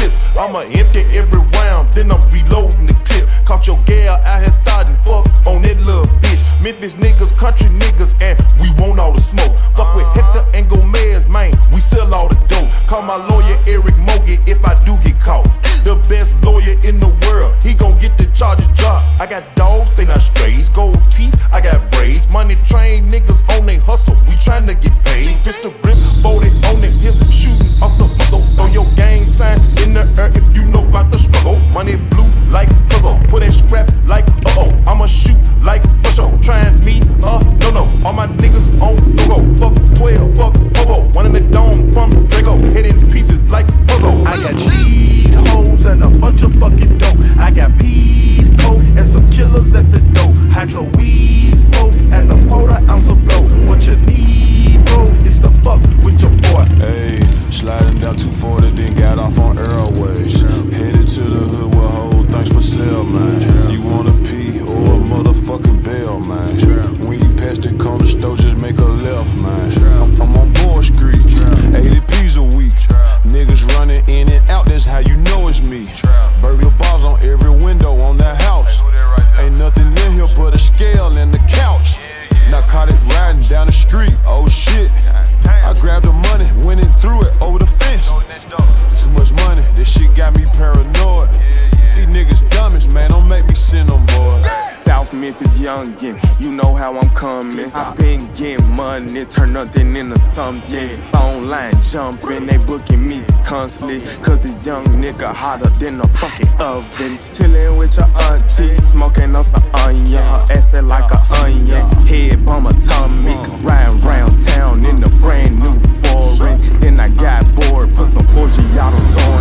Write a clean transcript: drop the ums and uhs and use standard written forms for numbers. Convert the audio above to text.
chips. I'ma empty every round, then I'm reloading the clip. Caught your gal out here thotting, fuck on that little bitch. Memphis niggas, country niggas, and we want all the smoke. Fuck with Hector and Gomez, man, we sell all the dope. Call my lawyer Eric Mogi if I do get caught. The best lawyer in the world, he gon' get the charges dropped. I got dogs, they not strays. Gold teeth, I got braids. Money train niggas on they hustle, we tryna get paid. Mr. Rip, bolted on the hip, shooting off the muscle. Throw your gang sign in the air if you know about the struggle. Money blue like puzzle, put that scrap like uh-oh. I'ma shoot like Busho, trying me, no. All my niggas on go. Fuck 12, fuck Bobo. One in the dome from Draco, head in pieces like puzzle. I got cheese, hoes, and a bunch of fucking dope. I got peas, coke, and some killers at the door. Hydro weed, smoke, and a quarter ounce of blow. What you need, bro, is to fuck with your boy. Hey, sliding down 240, then got off on Airways. Headed to the hood with whole things for sale, man. You want a P or a motherfucking bell, man. When you pass the corner store, just make a left, man. I'm on Board Street, 80 P's a week. Niggas running in and out, that's how you know it's me. Burger bars on every window on that house. Ain't nothing in here but a scale and the couch. Narcotics riding down the street, oh shit. I grabbed the money, went and threw it over the fence. Too much money, this shit got me paranoid. These niggas dummies, man, don't make me send them, boy. South Memphis youngin', you know how I'm coming. I been getting money, turn nothing into something. Phone line jumping, they booking me constantly. Cause this young nigga hotter than a fucking oven. Chillin' with your auntie, smoking on some onion. Her ass feel like a onion, head bomb atomic. Riding round town in a brand new foreign. Then I got bored, put some Forgiatos on